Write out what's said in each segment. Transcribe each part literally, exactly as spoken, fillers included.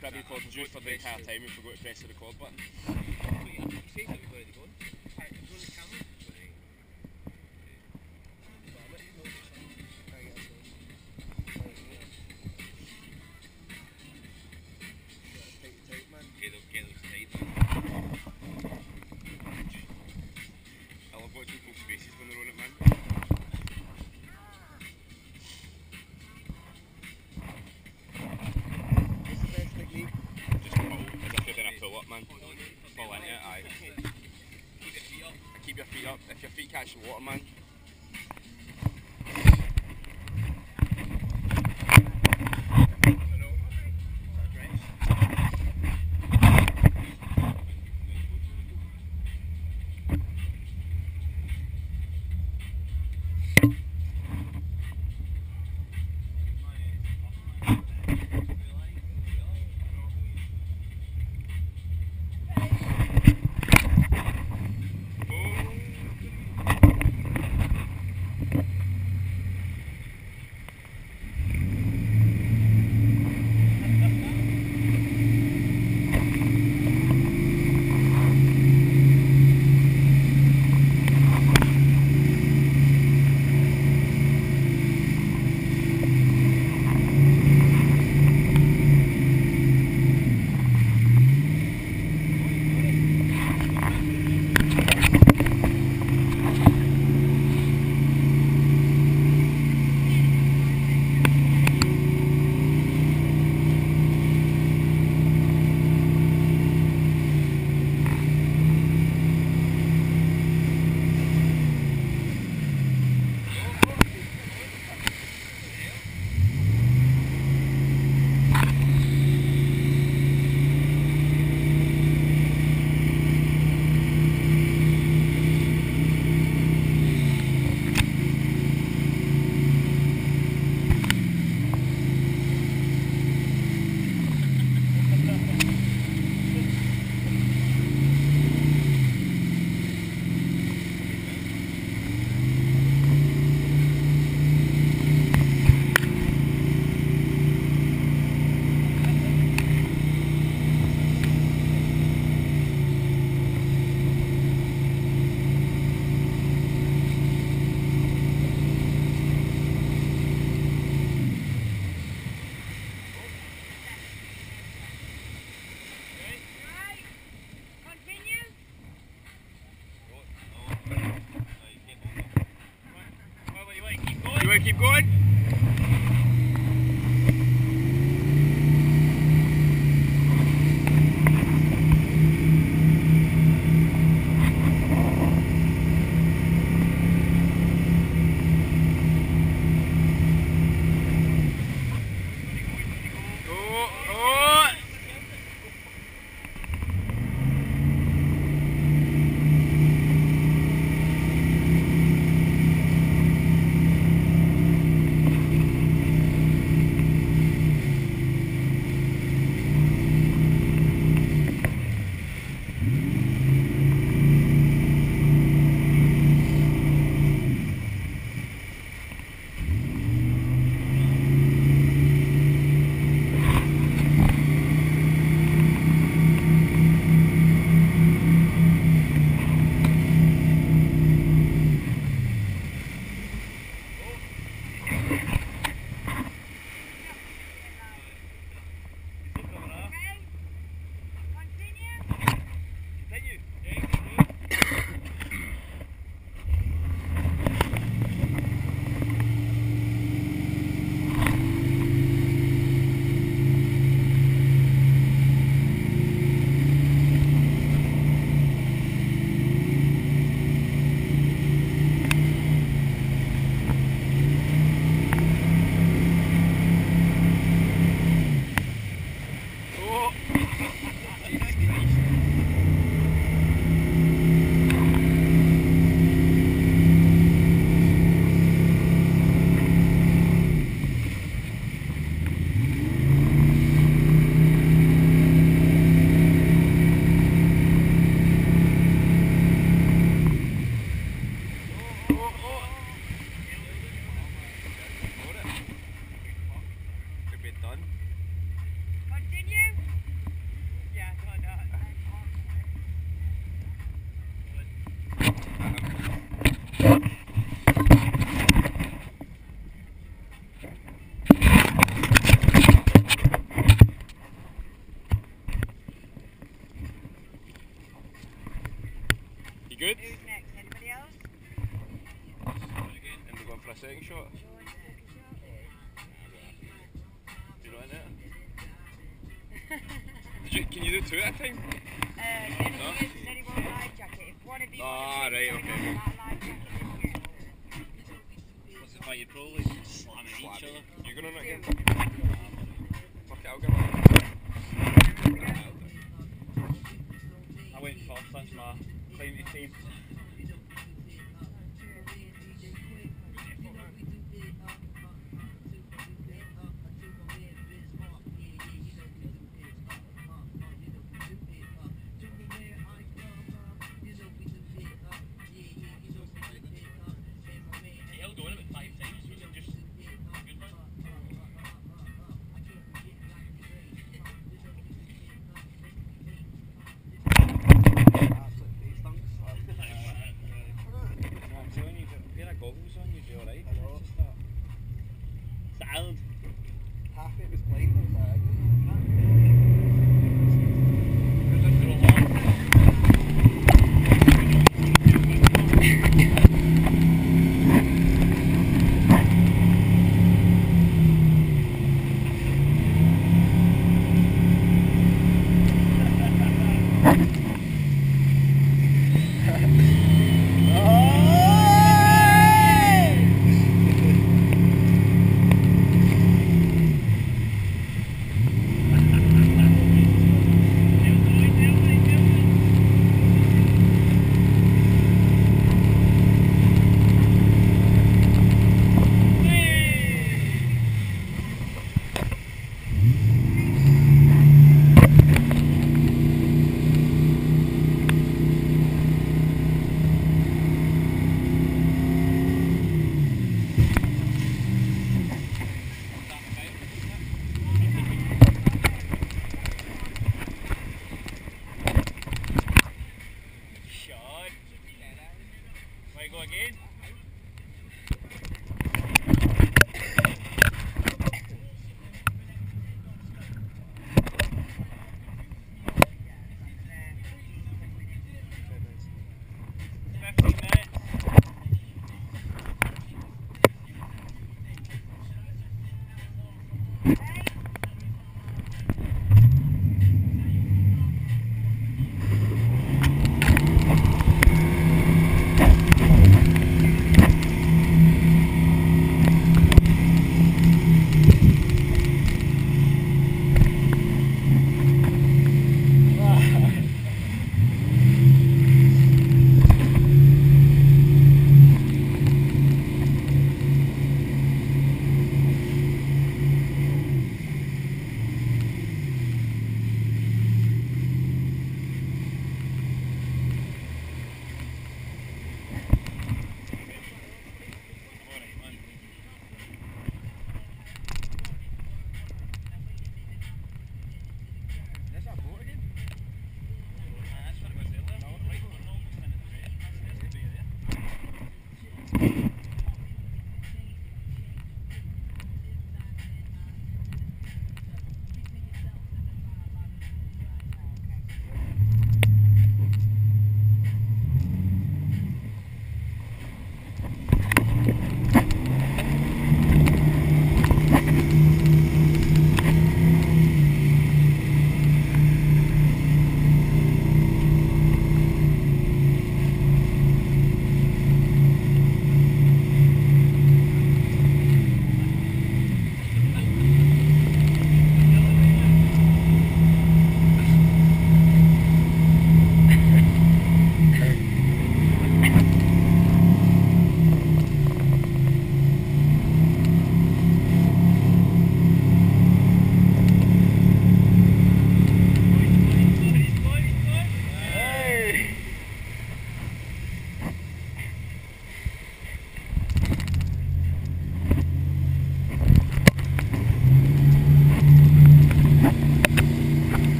Grab your record just for the entire time if we go to press the record button. I love watching people's faces when they're on it, man. Just pull, as if you're doing a pull up, man. Pull into it, aye. Keep your feet up. If your feet catch the water, man. You want to keep going? Do you know in it? Did you, can you do two at a time? Uh, then No? he then he won't life jacket. If one of you Ah, wants to right, join okay. on that life jacket, then What's the fight? You'd probably slam at each Slab. other. You going on it yeah. again? Fuck it, I'll go on it. I went first, that's my claim to fame. He held on about five times, was it just a good one? Absolutely stunk.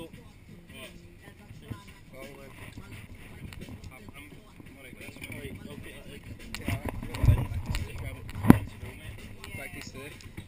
up. Well, then. I'm, I'm, what it goes. Alright, okay, uh, Yeah, uh, grab it. like this there.